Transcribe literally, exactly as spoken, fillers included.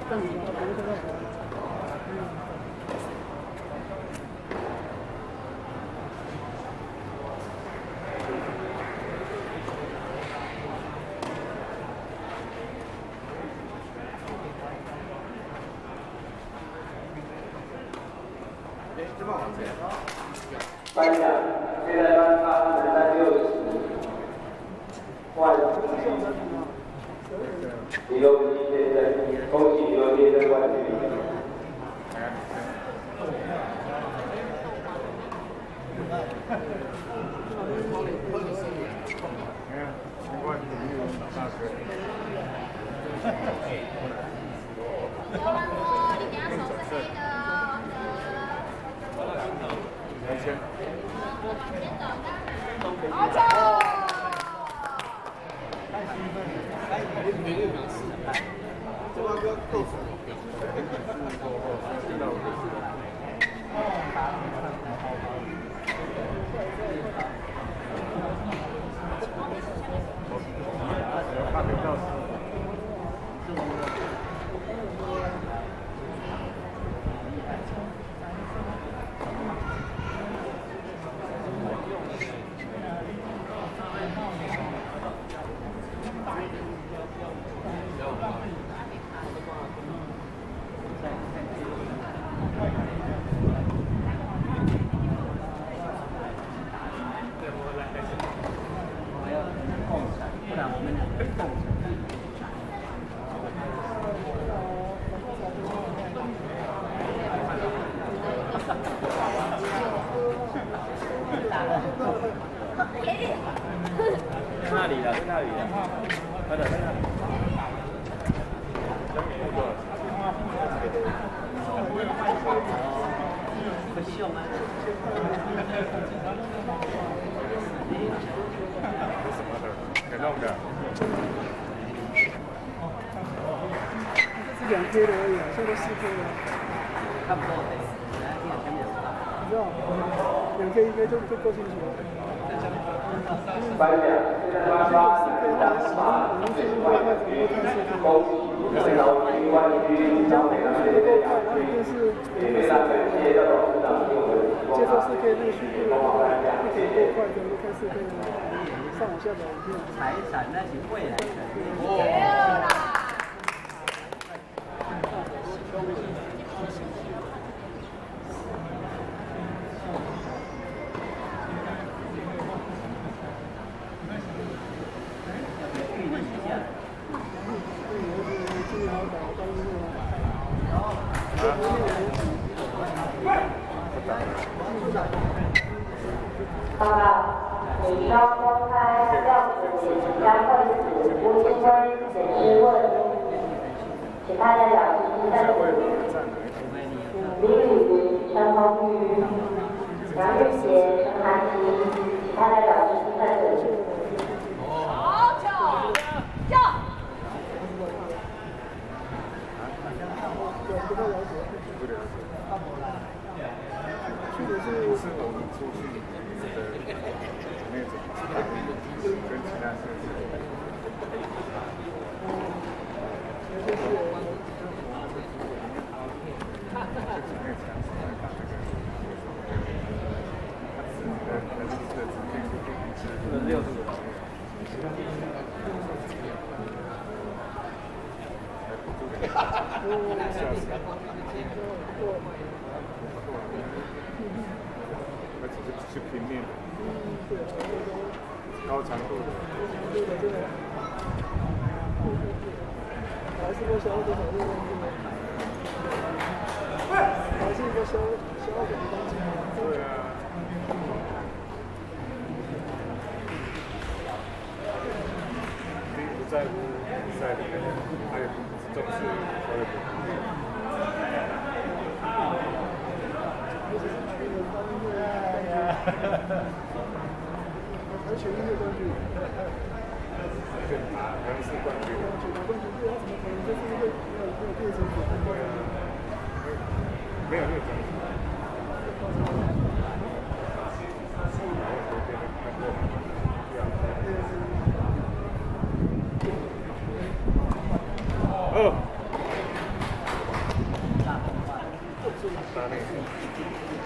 班长，现在班发能在六十，万李荣基先生，恭喜李荣先生冠军。 小兰哥，你等下手是黑的哦。好球！太兴奋了，太没没六秒四，这个要够死。 那里的，在那里的，快点，快点。不秀吗？ 什么的，给弄的。 这是两 K 的而已，现在都四 K 了。 差不多，来，你看前面。 你知道，两 K 应该就就够清楚了。 颁奖，现在颁发打法最快冠军，恭喜最劳军冠军张美兰学姐亚军，也非常感谢廖董事长给我们提供他帮忙颁奖，谢谢。 上网下载影片。 财产那是未来的。 哇！ 报告，美商公开廖子杰将会子吴金辉检视问，请大家表示一下。李雨云、陈鸿宇、杨玉杰、陈涵琪，请大家表示一下。 好球！球！ 去年是是我们出去的那种跟其他设施。 六十五。 那只是只是平面的，高强度的。 还是个小的小的还是一个小小的东西。 对啊。第一不在乎比赛里面，还有重视所有的。 还全英的冠军， 对啊，好像是冠军。 冠军对他怎么可能就是因为没有没有变成冠军？ 没有没有奖金。哦。 搭那个。